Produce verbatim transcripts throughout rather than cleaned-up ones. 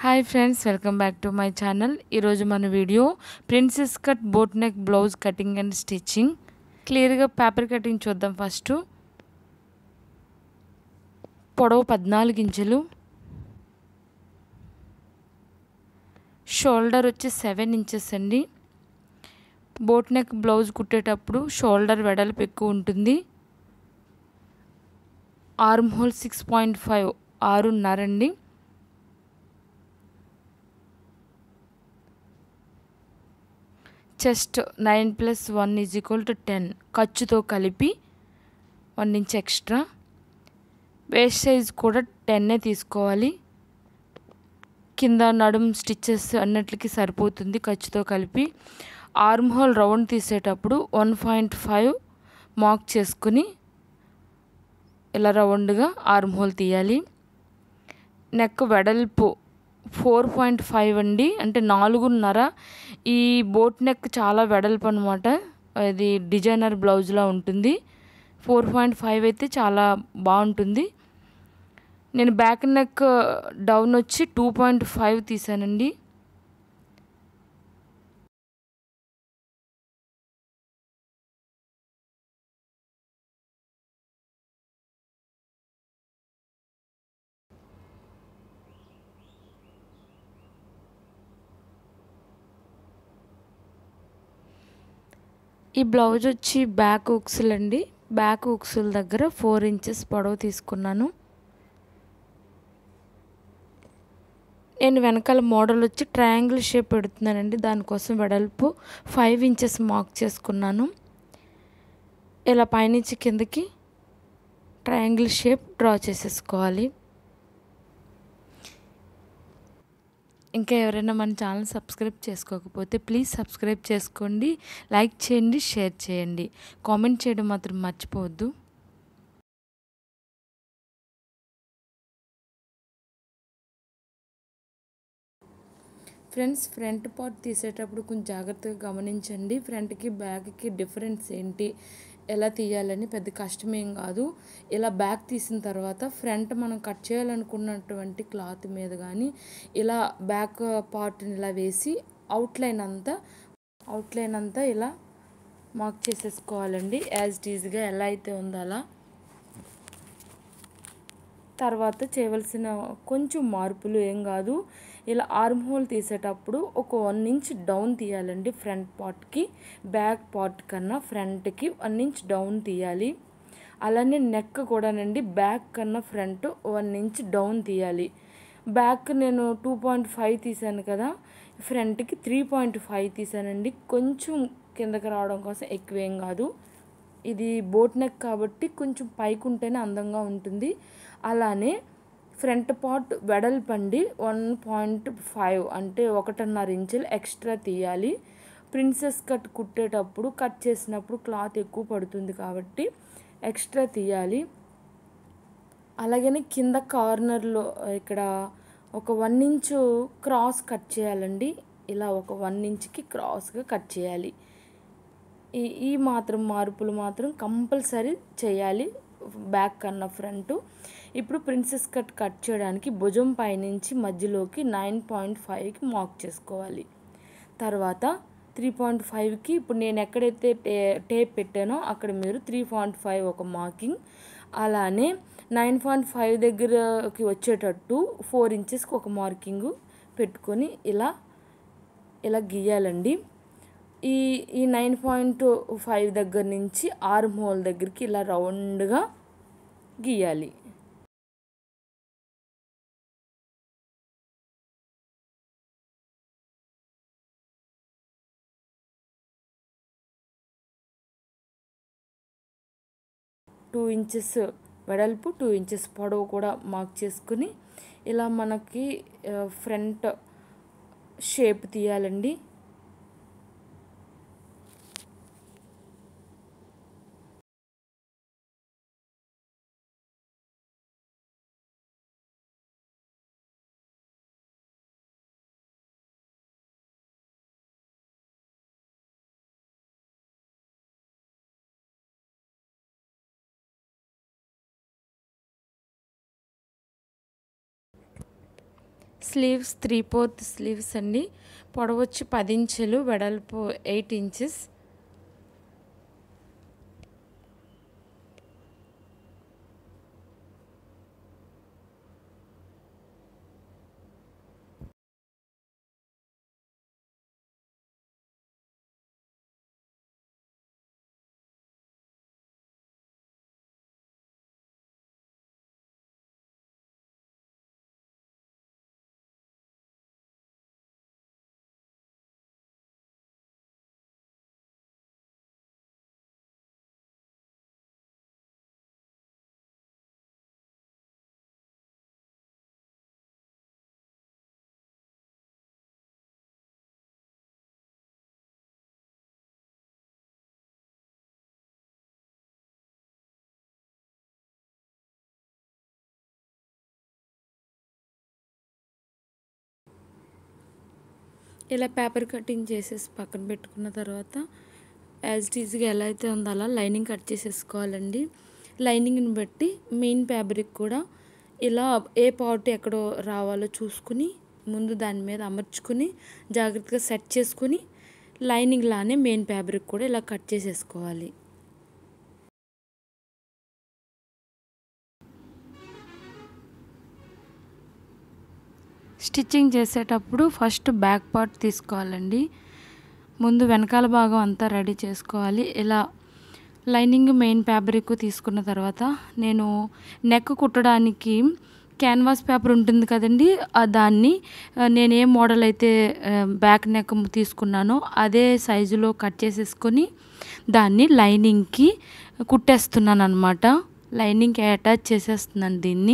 Hi friends, welcome back to my channel. ఈరోజు మన video princess cut boat neck blouse cutting and stitching. క్లియర్గా paper cutting చూద్దాం. First పొడవు పద్నాలుగు ఇంచులు, షోల్డర్ వచ్చి సెవెన్ ఇంచెస్ అండి. బోట్ నెక్ బ్లౌజ్ కుట్టేటప్పుడు షోల్డర్ వెడల్పు ఎక్కువ ఉంటుంది. Arm hole six point five ఆరున్నర అండి. Chest nine plus one is equal to ten, ఖర్చుతో కలిపి one inch extra. Waist size కూడా టెన్నే తీసుకోవాలి. కింద నడుం స్టిచ్చెస్ అన్నిటికీ సరిపోతుంది ఖర్చుతో కలిపి. ఆర్మ్ హోల్ రౌండ్ తీసేటప్పుడు వన్ పాయింట్ ఫైవ్ మార్క్ చేసుకుని ఇలా రౌండ్గా ఆర్మ్ హోల్ తీయాలి. నెక్ వెడల్పు ఫోర్ పాయింట్ ఫైవ్ అండి, అంటే నాలుగున్నర. ఈ బోట్ నెక్ చాలా వెడల్పు అనమాట. ఇది డిజైనర్ బ్లౌజ్లా ఉంటుంది. ఫోర్ పాయింట్ ఫైవ్ అయితే చాలా బాగుంటుంది. నేను బ్యాక్ నెక్ డౌన్ వచ్చి టూ పాయింట్ ఫైవ్ తీసానండి. ఈ బ్లౌజ్ వచ్చి బ్యాక్ ఉక్సులు అండి. బ్యాక్ ఉక్సుల దగ్గర ఫోర్ ఇంచెస్ పొడవు తీసుకున్నాను. నేను వెనకాల మోడల్ వచ్చి ట్రయాంగిల్ షేప్ పెడుతున్నానండి. దానికోసం వెడల్పు ఫైవ్ ఇంచెస్ మార్క్ చేసుకున్నాను. ఇలా పైనుంచి కిందకి ట్రయాంగిల్ షేప్ డ్రా చేసేసుకోవాలి. ఇంకా ఎవరైనా మన ఛానల్ సబ్స్క్రైబ్ చేసుకోకపోతే ప్లీజ్ సబ్స్క్రైబ్ చేసుకోండి, లైక్ చేయండి, షేర్ చేయండి, కామెంట్ చేయడం మాత్రం మర్చిపోవద్దు. ఫ్రెండ్స్, ఫ్రంట్ పార్ట్ తీసేటప్పుడు కొంచెం జాగ్రత్తగా గమనించండి. ఫ్రంట్కి బ్యాక్కి డిఫరెన్స్ ఏంటి, ఎలా తీయాలని పెద్ద కష్టమేం కాదు. ఇలా బ్యాక్ తీసిన తర్వాత ఫ్రంట్ మనం కట్ చేయాలనుకున్నటువంటి క్లాత్ మీద కానీ ఇలా బ్యాక్ పార్ట్ని ఇలా వేసి అవుట్లైన్ అంతా అవుట్లైన్ అంతా ఇలా మార్క్ చేసేసుకోవాలండి. యాజ్ ఇట్ ఈజ్గా ఎలా అయితే ఉందో అలా. తర్వాత చేయవలసిన కొంచెం మార్పులు ఏం కాదు. ఇలా ఆర్మ్ హోల్ తీసేటప్పుడు ఒక వన్ ఇంచ్ డౌన్ తీయాలండి. ఫ్రంట్ పార్ట్కి బ్యాక్ పార్ట్ కన్నా ఫ్రంట్కి వన్ ఇంచ్ డౌన్ తీయాలి. అలానే నెక్ కూడానండి, బ్యాక్ కన్నా ఫ్రంట్ వన్ ఇంచ్ డౌన్ తీయాలి. బ్యాక్ నేను టూ పాయింట్ ఫైవ్ తీసాను కదా, ఫ్రంట్కి త్రీ పాయింట్ ఫైవ్ తీసానండి. కొంచెం కిందకి రావడం కోసం, ఎక్కువేం కాదు. ఇది బోట్ నెక్ కాబట్టి కొంచెం పైకి ఉంటేనే అందంగా ఉంటుంది. అలానే ఫ్రంట్ పార్ట్ వెడల్పండి వన్ పాయింట్ ఫైవ్ అంటే ఒకటిన్నర ఇంచులు ఎక్స్ట్రా తీయాలి. ప్రిన్సెస్ కట్ కుట్టేటప్పుడు కట్ చేసినప్పుడు క్లాత్ ఎక్కువ పడుతుంది కాబట్టి ఎక్స్ట్రా తీయాలి. అలాగని కింద కార్నర్లో ఇక్కడ ఒక వన్ ఇంచు క్రాస్ కట్ చేయాలండి. ఇలా ఒక వన్ ఇంచ్కి క్రాస్గా కట్ చేయాలి. ఈ ఈ మాత్రం మార్పులు మాత్రం కంపల్సరీ చేయాలి బ్యాక్ కన్నా ఫ్రంట్. ఇప్పుడు ప్రిన్సెస్ కట్ కట్ చేయడానికి భుజం పైనుంచి మధ్యలోకి నైన్ పాయింట్ ఫైవ్కి మార్క్ చేసుకోవాలి. తర్వాత త్రీ పాయింట్ ఫైవ్కి ఇప్పుడు నేను ఎక్కడైతే టే టేప్ పెట్టానో అక్కడ మీరు త్రీ పాయింట్ ఫైవ్ ఒక మార్కింగ్. అలానే నైన్ పాయింట్ ఫైవ్ దగ్గరకి వచ్చేటట్టు ఫోర్ ఇంచెస్కి ఒక మార్కింగ్ పెట్టుకొని ఇలా ఇలా గీయాలండి. ఈ ఈ నైన్ పాయింట్ ఫైవ్ దగ్గర నుంచి ఆర్మ్ హోల్ దగ్గరికి ఇలా రౌండ్గా గీయాలి. టూ ఇంచెస్ వెడల్పు, టూ ఇంచెస్ పొడవు కూడా మార్క్ చేసుకుని ఇలా మనకి ఫ్రంట్ షేప్ తీయాలండి. స్లీవ్స్ త్రీ ఫోర్త్ స్లీవ్స్ అండి. పొడవు వచ్చి పది ఇంచులు, వెడల్పు ఎయిట్ ఇంచెస్. ఇలా పేపర్ కటింగ్ చేసేసి పక్కన పెట్టుకున్న తర్వాత యాజ్ ఇట్ ఈజ్గా ఎలా అయితే ఉందో అలా లైనింగ్ కట్ చేసేసుకోవాలండి. లైనింగ్ని బట్టి మెయిన్ ఫ్యాబ్రిక్ కూడా ఇలా ఏ పార్ట్ ఎక్కడో రావాలో చూసుకుని ముందు దాని మీద అమర్చుకుని జాగ్రత్తగా సెట్ చేసుకుని లైనింగ్ లానే మెయిన్ ఫ్యాబ్రిక్ కూడా ఇలా కట్ చేసేసుకోవాలి. స్టిచ్చింగ్ చేసేటప్పుడు ఫస్ట్ బ్యాక్ పార్ట్ తీసుకోవాలండి. ముందు వెనకాల భాగం అంతా రెడీ చేసుకోవాలి. ఇలా లైనింగ్ మెయిన్ ఫ్యాబ్రిక్ తీసుకున్న తర్వాత నేను నెక్ కుట్టడానికి క్యాన్వాస్ పేపర్ ఉంటుంది కదండి, దాన్ని నేను ఏ మోడల్ అయితే బ్యాక్ నెక్ తీసుకున్నానో అదే సైజులో కట్ చేసేసుకొని దాన్ని లైనింగ్కి కుట్టేస్తున్నాను అనమాట. లైనింగ్కి అటాచ్ చేసేస్తున్నాను దీన్ని.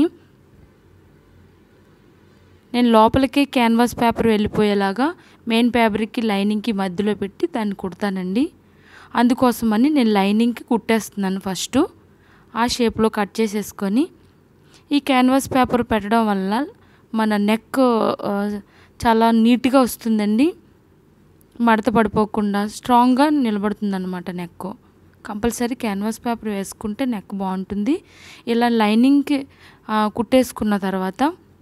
నేను లోపలికి క్యాన్వాస్ పేపర్ వెళ్ళిపోయేలాగా మెయిన్ ఫ్యాబ్రిక్కి లైనింగ్కి మధ్యలో పెట్టి దాన్ని కుడతానండి. అందుకోసమని నేను లైనింగ్కి కుట్టేస్తున్నాను ఫస్ట్. ఆ షేప్లో కట్ చేసేసుకొని ఈ క్యాన్వాస్ పేపర్ పెట్టడం వల్ల మన నెక్ చాలా నీట్గా వస్తుందండి. మడత పడిపోకుండా స్ట్రాంగ్గా నిలబడుతుంది అన్నమాట నెక్. కంపల్సరీ క్యాన్వాస్ పేపర్ వేసుకుంటే నెక్ బాగుంటుంది. ఇలా లైనింగ్కి కుట్టేసుకున్న తర్వాత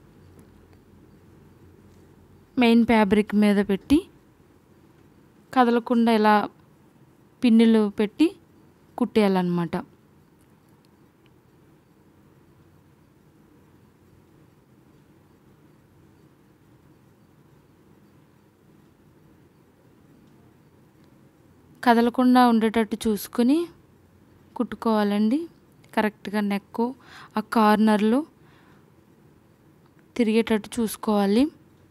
మెయిన్ ఫ్యాబ్రిక్ మీద పెట్టి కదలకుండా ఇలా పిన్నులు పెట్టి కుట్టేయాలన్నమాట. కదలకుండా ఉండేటట్టు చూసుకొని కుట్టుకోవాలండి. కరెక్ట్గా నెక్ ఆ కార్నర్లు తిరిగేటట్టు చూసుకోవాలి.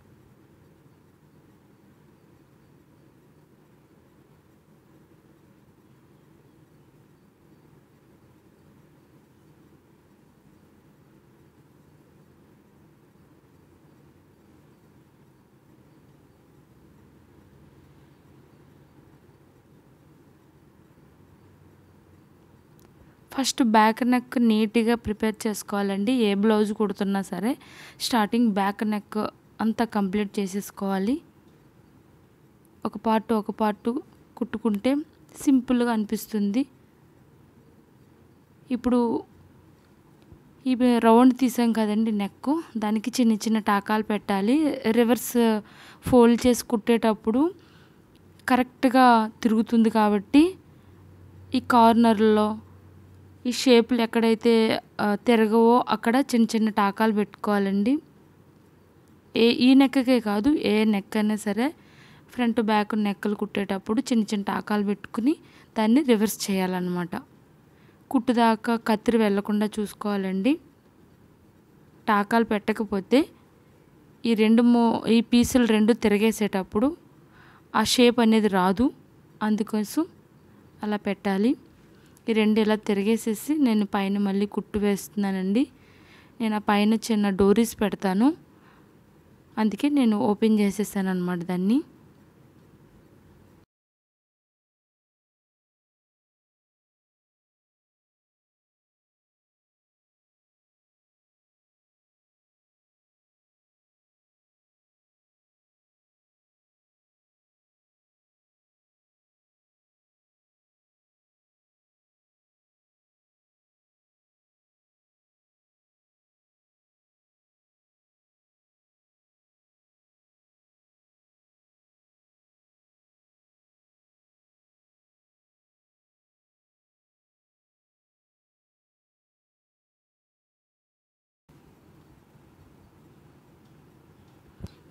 ఫస్ట్ బ్యాక్ నెక్ నీట్గా ప్రిపేర్ చేసుకోవాలండి. ఏ బ్లౌజ్ కుడుతున్నా సరే స్టార్టింగ్ బ్యాక్ నెక్ అంతా కంప్లీట్ చేసేసుకోవాలి. ఒక పార్ట్ ఒక పార్ట్ కుట్టుకుంటే సింపుల్గా అనిపిస్తుంది. ఇప్పుడు ఈ రౌండ్ తీసాం కదండి నెక్, దానికి చిన్న చిన్న టాకాలు పెట్టాలి. రివర్స్ ఫోల్డ్ చేసి కుట్టేటప్పుడు కరెక్ట్గా తిరుగుతుంది కాబట్టి ఈ కార్నర్లో ఈ షేపులు ఎక్కడైతే తిరగవో అక్కడ చిన్న చిన్న టాకాలు పెట్టుకోవాలండి. ఏ ఈ నెక్కకే కాదు, ఏ నెక్ అయినా సరే ఫ్రంట్ బ్యాక్ నెక్కలు కుట్టేటప్పుడు చిన్న చిన్న టాకాలు పెట్టుకుని దాన్ని రివర్స్ చేయాలన్నమాట. కుట్టు దాకా కత్తిరి వెళ్లకుండా చూసుకోవాలండి. టాకాలు పెట్టకపోతే ఈ రెండు మో ఈ పీసులు రెండు తిరగేసేటప్పుడు ఆ షేప్ అనేది రాదు. అందుకోసం అలా పెట్టాలి. ఈ రెండు ఇలా తిరిగేసేసి నేను పైన మళ్ళీ కుట్టు వేస్తున్నానండి. నేను ఆ పైన చిన్న డోరీస్ పెడతాను, అందుకే నేను ఓపెన్ చేసేసాను అన్నమాట దాన్ని.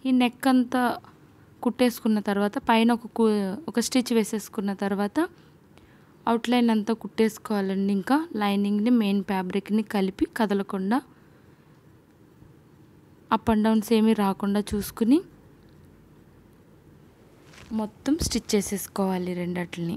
ఈ నెక్ అంతా కుట్టేసుకున్న తర్వాత పైన ఒక ఒక స్టిచ్ వేసేసుకున్న తర్వాత అవుట్లైన్ అంతా కుట్టేసుకోవాలండి. ఇంకా లైనింగ్ని మెయిన్ ఫ్యాబ్రిక్ని కలిపి కదలకుండా అప్ అండ్ డౌన్స్ ఏమీ రాకుండా చూసుకుని మొత్తం స్టిచ్ చేసేసుకోవాలి రెండట్లని.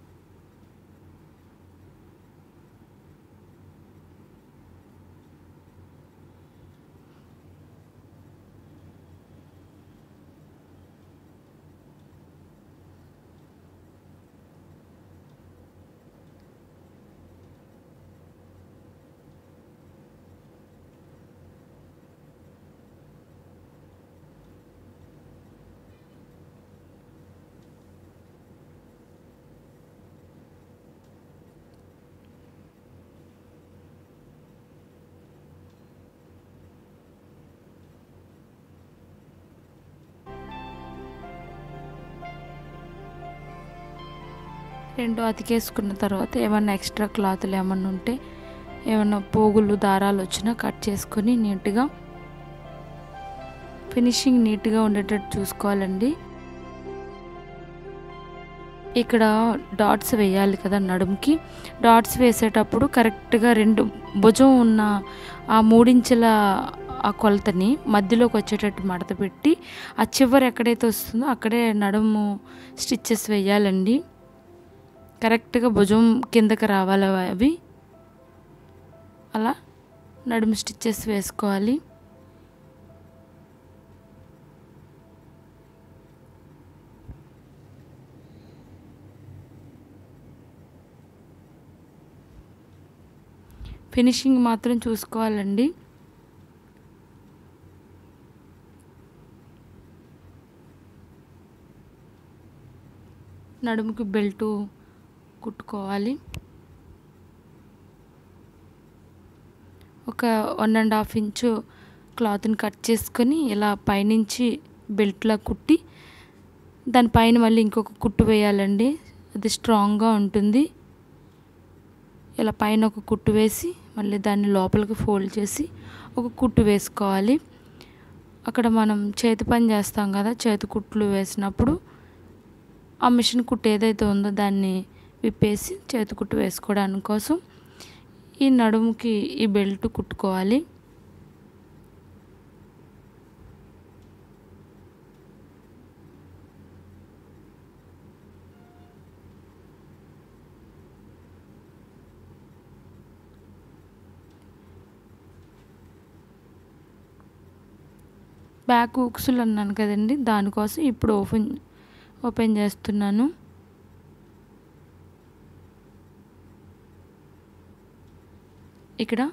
రెండు అతికేసుకున్న తర్వాత ఏమన్నా ఎక్స్ట్రా క్లాతులు ఏమన్నా ఉంటే ఏమన్నా పోగులు దారాలు వచ్చినా కట్ చేసుకొని నీట్గా ఫినిషింగ్ నీట్గా ఉండేటట్టు చూసుకోవాలండి. ఇక్కడ డాట్స్ వేయాలి కదా నడుముకి. డాట్స్ వేసేటప్పుడు కరెక్ట్గా రెండు భుజం ఉన్న ఆ మూడించుల ఆ కొలతని మధ్యలోకి వచ్చేటట్టు మడత పెట్టి ఆ చివరి ఎక్కడైతే వస్తుందో అక్కడే నడుము స్టిచ్చెస్ వేయాలండి. కరెక్ట్గా భుజం కిందకి రావాలి అవి. అలా నడుము స్టిచ్చెస్ వేసుకోవాలి. ఫినిషింగ్ మాత్రం చూసుకోవాలండి. నడుముకి బెల్టు కుట్టుకోవాలి. ఒక వన్ అండ్ హాఫ్ ఇంచు క్లాత్ని కట్ చేసుకొని ఇలా పైనుంచి బెల్ట్లా కుట్టి దానిపైన మళ్ళీ ఇంకొక కుట్టు వేయాలండి. అది స్ట్రాంగ్గా ఉంటుంది. ఇలా పైన ఒక కుట్టు వేసి మళ్ళీ దాన్ని లోపలికి ఫోల్డ్ చేసి ఒక కుట్టు వేసుకోవాలి. అక్కడ మనం చేతి పని చేస్తాం కదా, చేతి కుట్లు వేసినప్పుడు ఆ మిషన్ కుట్టు ఏదైతే ఉందో దాన్ని విప్పేసి చేతి కుట్టు వేసుకోవడానికి కోసం ఈ నడుముకి ఈ బెల్ట్ కుట్టుకోవాలి. బ్యాక్ హుక్స్లు అన్నాను కదండి, దానికోసం ఇప్పుడు ఓపెన్ ఓపెన్ చేస్తున్నాను. ఇక్కడ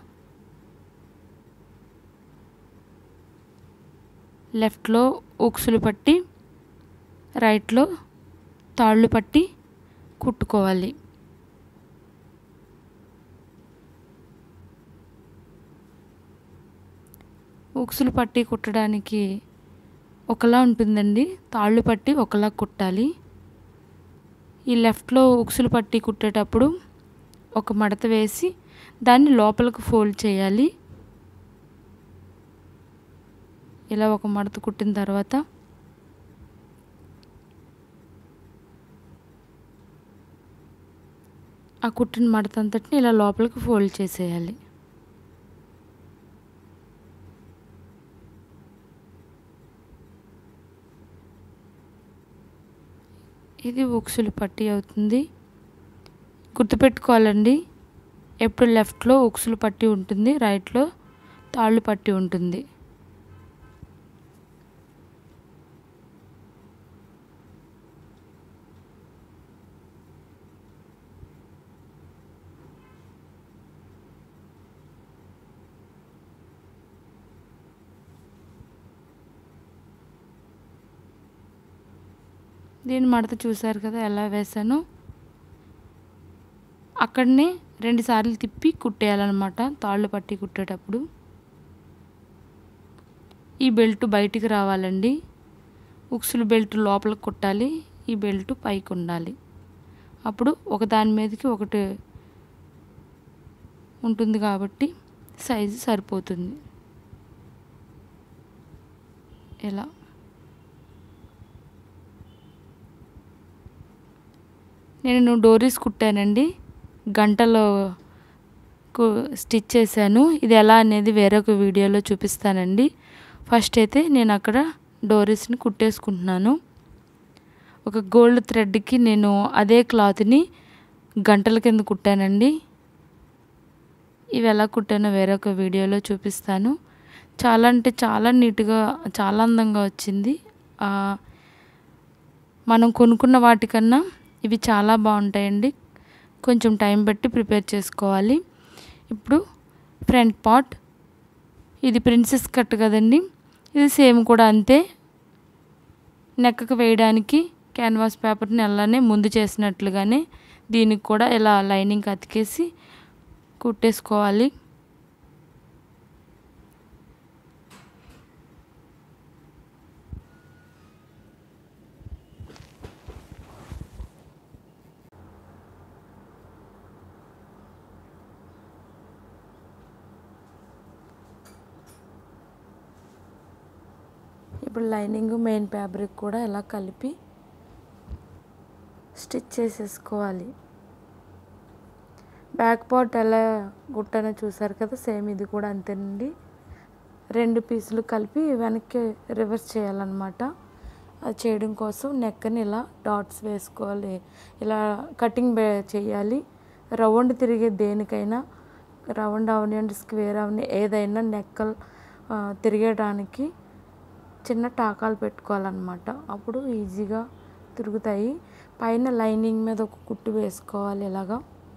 లెఫ్ట్లో హుక్స్లు పట్టి రైట్లో తాళ్ళు పట్టి కుట్టుకోవాలి. హుక్స్లు పట్టి కుట్టడానికి ఒకలా ఉంటుందండి, తాళ్ళు పట్టి ఒకలా కుట్టాలి. ఈ లెఫ్ట్లో హుక్స్లు పట్టి కుట్టేటప్పుడు ఒక మడత వేసి దాన్ని లోపలికి ఫోల్డ్ చేయాలి. ఇలా ఒక మడత కుట్టిన తర్వాత ఆ కుట్టిన మడత అంతటిని ఇలా లోపలికి ఫోల్డ్ చేసేయాలి. ఇది హుక్స్లు పట్టి అవుతుంది. గుర్తుపెట్టుకోవాలండి, ఎప్పుడు లెఫ్ట్లో హుక్స్లు పట్టి ఉంటుంది, రైట్లో తాళ్ళు పట్టి ఉంటుంది. దీని మడత చూసారు కదా ఎలా వేసాను. అక్కడనే రెండు సార్లు తిప్పి కుట్టేయాలన్నమాట తాళ్ళు పట్టి కుట్టేటప్పుడు. ఈ బెల్ట్ బయటికి రావాలండి. హుక్స్లు బెల్ట్ లోపలికి కుట్టాలి, ఈ బెల్ట్ పైకి ఉండాలి. అప్పుడు ఒక దాని మీదకి ఒకటి ఉంటుంది కాబట్టి సైజు సరిపోతుంది. ఇలా నేను డోరీస్ కుట్టానండి, గంటలో కు స్టిచ్ చేశాను. ఇది ఎలా అనేది వేరొక వీడియోలో చూపిస్తానండి. ఫస్ట్ అయితే నేను అక్కడ డోరీస్ని కుట్టేసుకుంటున్నాను. ఒక గోల్డ్ థ్రెడ్కి నేను అదే క్లాత్ని గంటల కింద కుట్టానండి. ఇవి ఎలా కుట్టానో వేరొక వీడియోలో చూపిస్తాను. చాలా అంటే చాలా నీట్గా, చాలా అందంగా వచ్చింది. మనం కొనుక్కున్న వాటికన్నా ఇవి చాలా బాగుంటాయండి. కొంచెం టైం బట్టి ప్రిపేర్ చేసుకోవాలి. ఇప్పుడు ఫ్రంట్ పార్ట్, ఇది ప్రిన్సెస్ కట్ కదండి, ఇది సేమ్ కూడా అంతే. నెక్కకు వేయడానికి క్యాన్వాస్ పేపర్ని అలానే ముందు చేసినట్లుగానే దీనికి కూడా ఇలా లైనింగ్ అతికేసి కుట్టేసుకోవాలి. ఇప్పుడు లైనింగ్ మెయిన్ ఫ్యాబ్రిక్ కూడా ఇలా కలిపి స్టిచ్ చేసేసుకోవాలి. బ్యాక్ పార్ట్ ఎలా కుట్టానో చూసారు కదా, సేమ్ ఇది కూడా అంతేనండి. రెండు పీసులు కలిపి వెనక్కి రివర్స్ చేయాలన్నమాట. అది చేయడం కోసం నెక్కని ఇలా డాట్స్ వేసుకోవాలి. ఇలా కటింగ్ చేయాలి. రౌండ్ తిరిగే దేనికైనా, రౌండ్ అవనివ్వండి, స్క్వేర్ అవని, ఏదైనా నెక్కలు తిరిగేయడానికి చిన్న టాకాలు పెట్టుకోవాలన్నమాట. అప్పుడు ఈజీగా తిరుగుతాయి. పైన లైనింగ్ మీద ఒక కుట్టు వేసుకోవాలి. ఇలాగా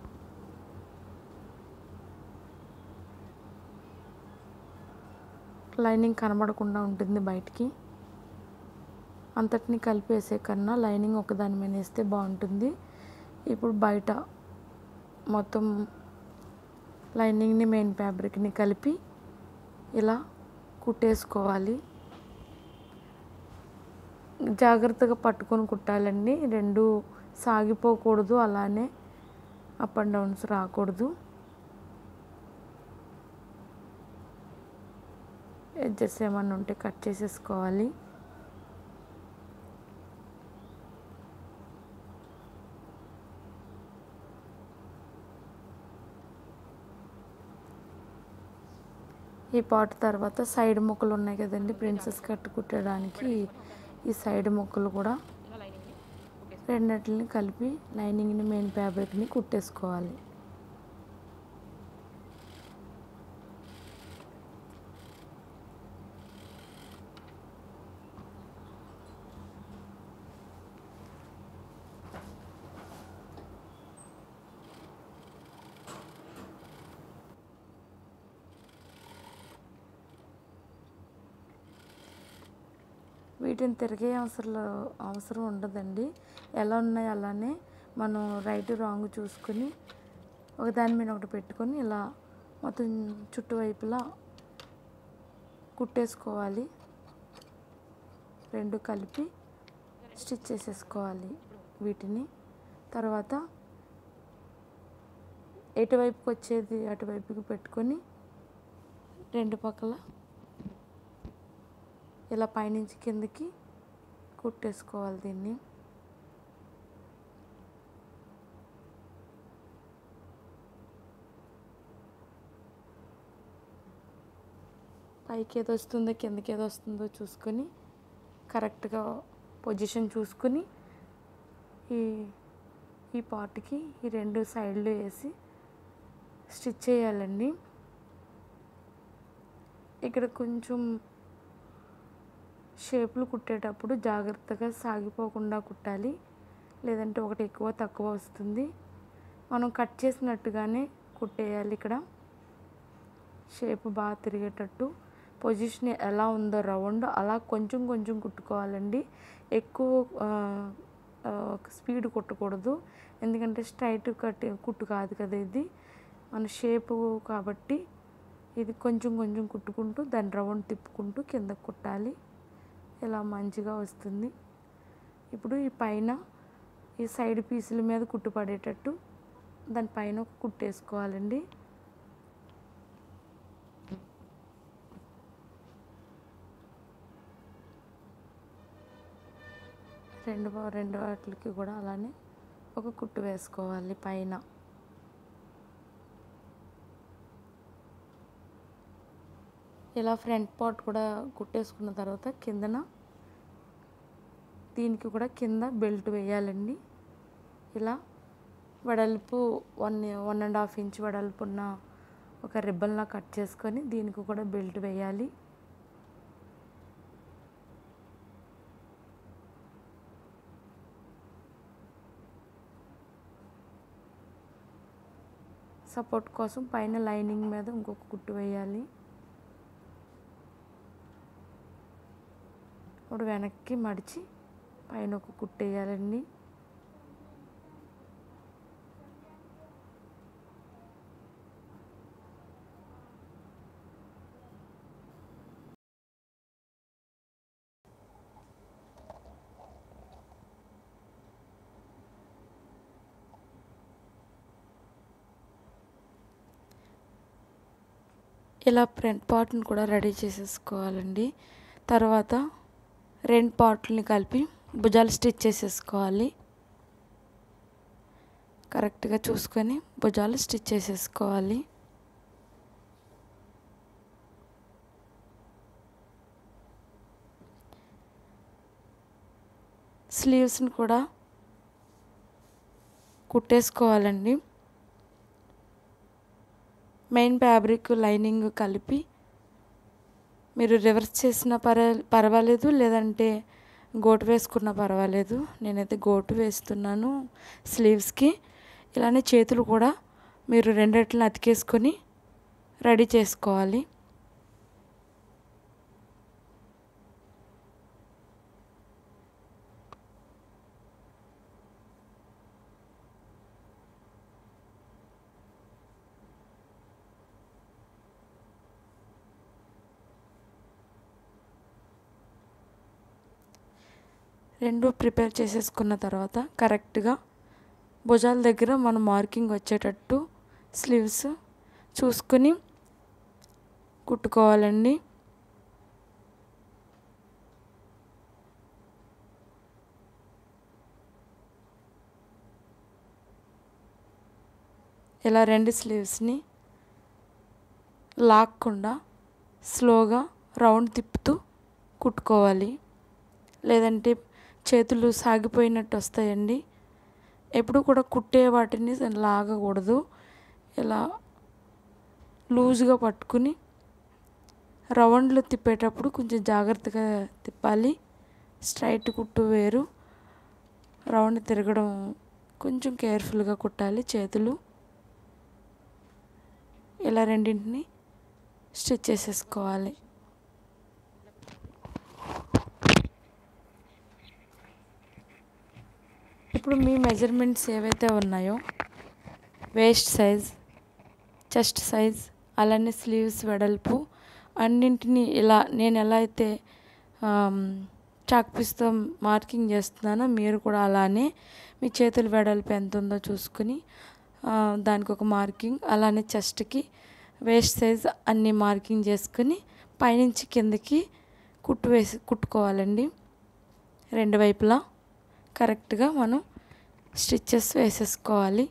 లైనింగ్ కనబడకుండా ఉంటుంది బయటికి. అంతటిని కలిపేసే కన్నా లైనింగ్ ఒకదాని మీద వేస్తే బాగుంటుంది. ఇప్పుడు బయట మొత్తం లైనింగ్ని మెయిన్ ఫ్యాబ్రిక్ని కలిపి ఇలా కుట్టేసుకోవాలి. జాగ్రత్తగా పట్టుకొని కుట్టాలండి. రెండు సాగిపోకూడదు, అలానే అప్ అండ్ డౌన్స్ రాకూడదు. ఎడ్జెస్ ఏమన్నా ఉంటే కట్ చేసేసుకోవాలి. ఈ పార్ట్ తర్వాత సైడ్ ముక్కలు ఉన్నాయి కదండి, ప్రిన్సెస్ కట్ కుట్టడానికి ఈ సైడ్ ముక్కలు కూడా రెండింటిని కలిపి లైనింగ్ని మెయిన్ ఫ్యాబ్రిక్ని కుట్టేసుకోవాలి. వీటిని తిరిగే అవసరం అవసరం ఉండదండి. ఎలా ఉన్నాయి అలానే మనం రైట్ రాంగ్ చూసుకొని ఒకదాని మీద ఒకటి పెట్టుకొని ఇలా మొత్తం చుట్టువైపులా కుట్టేసుకోవాలి. రెండు కలిపి స్టిచ్ చేసేసుకోవాలి వీటిని. తర్వాత ఎటువైపుకి వచ్చేది అటువైపుకి పెట్టుకొని రెండు పక్కల ఇలా పైనుంచి కిందకి కుట్టేసుకోవాలి దీన్ని. పైకి ఏదో వస్తుందో కిందకి ఏదో వస్తుందో చూసుకొని కరెక్ట్గా పొజిషన్ చూసుకొని ఈ ఈ పార్ట్కి ఈ రెండు సైడ్లు వేసి స్టిచ్ చేయాలండి. ఇక్కడ కొంచెం షేపులు కుట్టేటప్పుడు జాగ్రత్తగా సాగిపోకుండా కుట్టాలి, లేదంటే ఒకటి ఎక్కువ తక్కువ వస్తుంది. మనం కట్ చేసినట్టుగానే కుట్టేయాలి. ఇక్కడ షేప్ బాగా తిరిగేటట్టు పొజిషన్ ఎలా ఉందో రౌండ్ అలా కొంచెం కొంచెం కుట్టుకోవాలండి. ఎక్కువ స్పీడ్ కుట్టకూడదు, ఎందుకంటే స్ట్రైట్ కట్ కుట్టు కాదు కదా ఇది, మన షేపు కాబట్టి ఇది కొంచెం కొంచెం కుట్టుకుంటూ దాన్ని రౌండ్ తిప్పుకుంటూ కింద కుట్టాలి. ఇలా మంచిగా వస్తుంది. ఇప్పుడు ఈ పైన ఈ సైడ్ పీసుల మీద కుట్టు పడేటట్టు దానిపైన ఒక కుట్టేసుకోవాలండి. రెండు రెండు వాటికి కూడా అలానే ఒక కుట్టు వేసుకోవాలి పైన. ఇలా ఫ్రంట్ పార్ట్ కూడా కుట్టేసుకున్న తర్వాత కిందన దీనికి కూడా కింద బెల్ట్ వేయాలండి. ఇలా వెడల్పు one one and half inch వెడల్పు ఉన్న ఒక రిబ్బన్లా కట్ చేసుకొని దీనికి కూడా బెల్ట్ వేయాలి. సపోర్ట్ కోసం పైన లైనింగ్ మీద ఇంకొక కుట్టు వేయాలి. ఇప్పుడు వెనక్కి మడిచి పైన ఒక కుట్టు వేయాలండి. ఇలా ఫ్రంట్ పార్ట్ని కూడా రెడీ చేసేసుకోవాలండి. తర్వాత రెండు పార్ట్లని కలిపి భుజాలు స్టిచ్ చేసేసుకోవాలి. కరెక్ట్గా చూసుకొని భుజాలు స్టిచ్ చేసేసుకోవాలి. స్లీవ్స్ని కూడా కుట్టేసుకోవాలండి. మెయిన్ ఫ్యాబ్రిక్ లైనింగ్ కలిపి మీరు రివర్స్ చేసిన పర పర్వాలేదు లేదంటే గోటు వేసుకున్న పర్వాలేదు. నేనైతే గోటు వేస్తున్నాను స్లీవ్స్కి. ఇలానే చేతులు కూడా మీరు రెండిట్లని అతికేసుకొని రెడీ చేసుకోవాలి. రెండు ప్రిపేర్ చేసేసుకున్న తర్వాత కరెక్ట్గా భుజాల దగ్గర మనం మార్కింగ్ వచ్చేటట్టు స్లీవ్స్ చూసుకుని కుట్టుకోవాలండి. ఇలా రెండు స్లీవ్స్ని లాక్కుండా స్లోగా రౌండ్ తిప్పుతూ కుట్టుకోవాలి. లేదంటే చేతులు సాగిపోయినట్టు వస్తాయండి. ఎప్పుడు కూడా కుట్టే వాటిని లాగకూడదు. ఇలా లూజ్గా పట్టుకుని రౌండ్లు తిప్పేటప్పుడు కొంచెం జాగ్రత్తగా తిప్పాలి. స్ట్రైట్ కుట్టు వేరు, రౌండ్ తిరగడం కొంచెం కేర్ఫుల్గా కుట్టాలి. చేతులు ఇలా రెండింటిని స్టిచ్ చేసేసుకోవాలి. ఇప్పుడు మీ మెజర్మెంట్స్ ఏవైతే ఉన్నాయో వేస్ట్ సైజ్, చెస్ట్ సైజ్, అలానే స్లీవ్స్ వెడల్పు అన్నింటినీ ఇలా నేను ఎలా అయితే చాక్ పీస్తో మార్కింగ్ చేస్తున్నానో మీరు కూడా అలానే మీ చేతుల వెడల్పు ఎంత ఉందో చూసుకుని దానికి ఒక మార్కింగ్, అలానే చెస్ట్కి వేస్ట్ సైజ్ అన్నీ మార్కింగ్ చేసుకుని పైనుంచి కిందకి కుట్టు వేసి కుట్టుకోవాలండి. రెండు వైపులా కరెక్ట్గా మనం స్టిచ్చెస్ వేసేసుకోవాలి.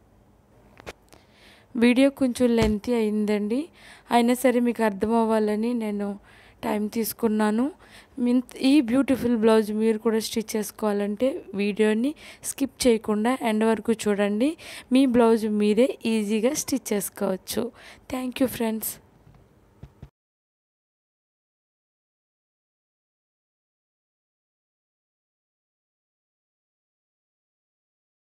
వీడియో కొంచెం లెంతీ అయిందండి, అయినా సరే మీకు అర్థం అవ్వాలని నేను టైం తీసుకున్నాను. ఈ బ్యూటిఫుల్ బ్లౌజ్ మీరు కూడా స్టిచ్ చేసుకోవాలంటే వీడియోని స్కిప్ చేయకుండా ఎండ్ వరకు చూడండి. మీ బ్లౌజ్ మీరే ఈజీగా స్టిచ్ చేసుకోవచ్చు. Thank you friends.